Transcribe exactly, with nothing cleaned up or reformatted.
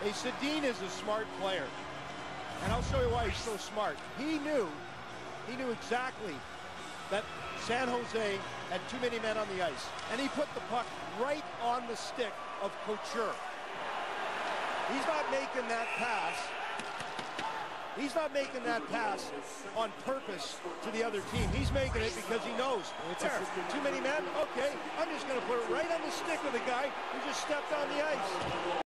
Hey, Sedin is a smart player, and I'll show you why he's so smart. He knew, he knew exactly that San Jose had too many men on the ice, and he put the puck right on the stick of Couture. He's not making that pass. He's not making that pass on purpose to the other team. He's making it because he knows, there, too many men? Okay, I'm just going to put it right on the stick of the guy who just stepped on the ice.